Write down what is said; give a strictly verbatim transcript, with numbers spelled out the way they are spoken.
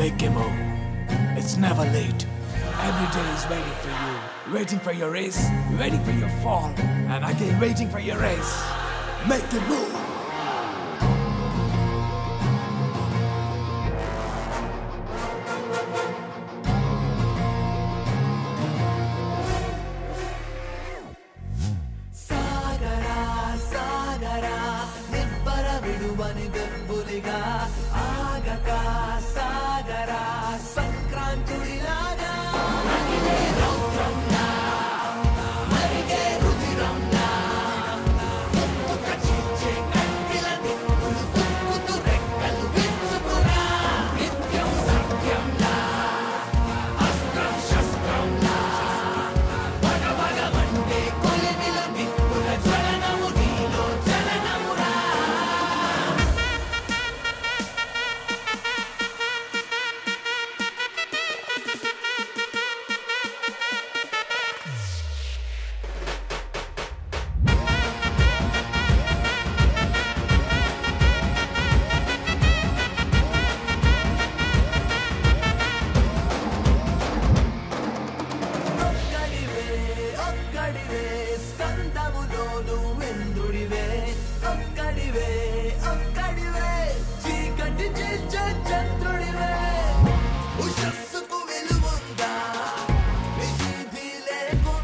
Make a move. It's never late. Every day is waiting for you. Waiting for your race, waiting for your fall, and again waiting for your race. Make a move. Ushassuku veluvunda, nishidhi lekunda.